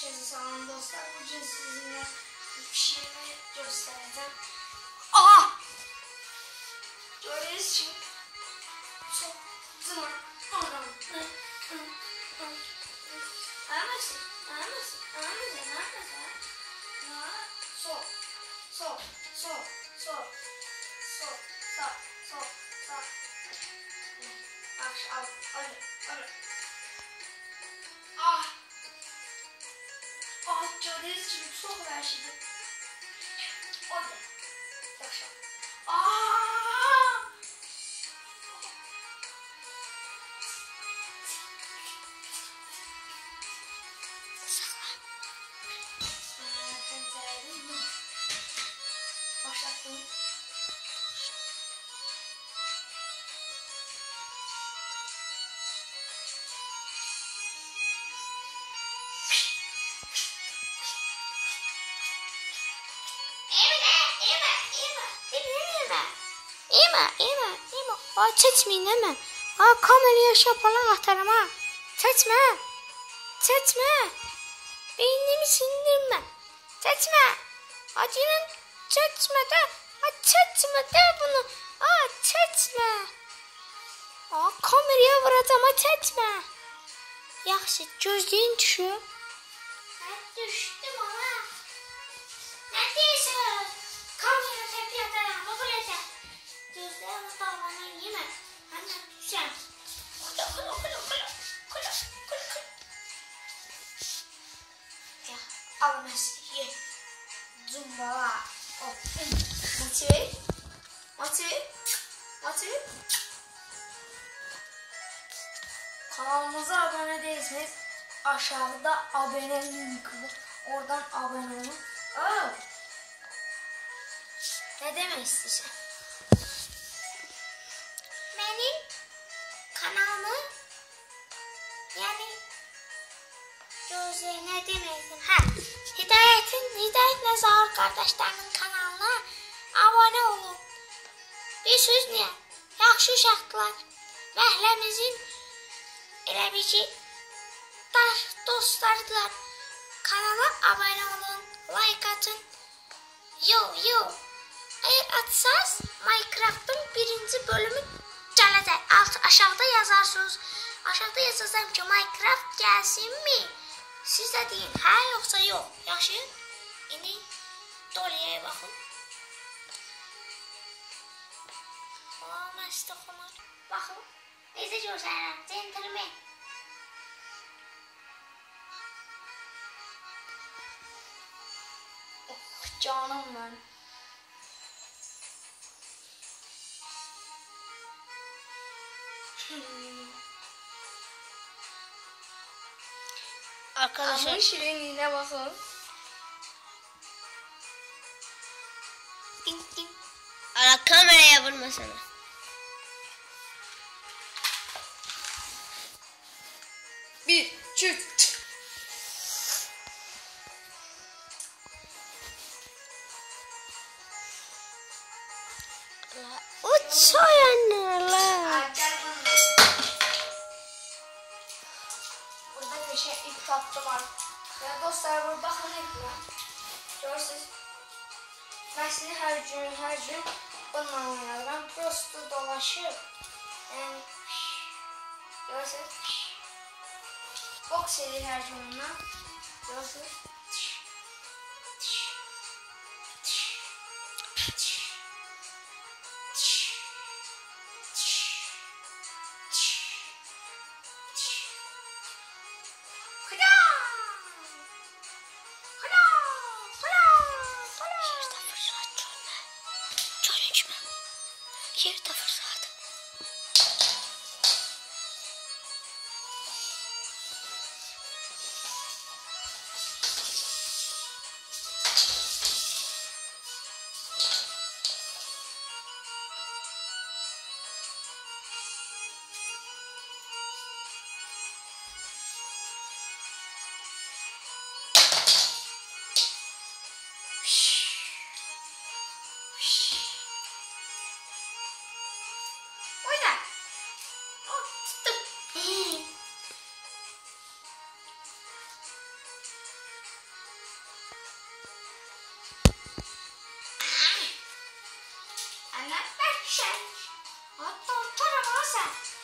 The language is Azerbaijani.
Herkese selam dostlar. Bugün sizinle bir şeyimi göstereceğim. Aha! Gördüğünüz için çok zaman gördüğünüz için çok uğraştım. Oldu. Başla. Başlattım. Ay çəkməyin də mən. Ay kameraya şapalan atarım ha. Çəkmə. Çəkmə. Beynimi sindirmə. Çəkmə. Acının çəkmə də. Ay çəkmə də bunu. Ay çəkmə. Ay kameraya vuracağım ha çəkmə. Yaxşı gözləyin düşür. Mən düşdüm ama. Nə deyirsən? Kamera təpiyə atarım. Bu burada. Gözlerimi davranı yeme. Hemen düşen. Kula. Ya al mesleği. Zumbala. Motive. Kanalımıza abone değilseniz aşağıda abone linki var. Oradan abone olun. Ne demek istiyorsun? Benim kanalımı yani gözlerine demeydim. Hidayet Nezahar kardeşlerinin kanalına abone olun. Bir sözlə, yaxşı uşaqlar, məhəlləmizin elə bir ki, dostlardılar. Kanala abone olun, like atın. Yo. Eğer atsanız Minecraft'ın birinci bölümü gələcək. Aşağıda yazarsınız. Aşağıda yazacağım ki Minecraft gelsin mi? Siz de deyin, hə yoxsa yox. Yaxşı? İndi Dolly'ye baxın. Məstə xumar. Baxın. Necə görsənirəm? Gentleman. Canım mən. Arkadaşlar şirinliğine bakın. Ding. Ara kameraya vurmasana. Bir, iki, üç. Uçuyanlar. Burada köşe ip tattım var. Ya dostlar burada bakın ekran. Görürsünüz. Ben sizi her gün bununla oynarım. Prosto dolaşıp yani görürsünüz. Boks edir her gün onunla. Görürsünüz. Yerdə fırsat. fişək. Hatta utaraman sən.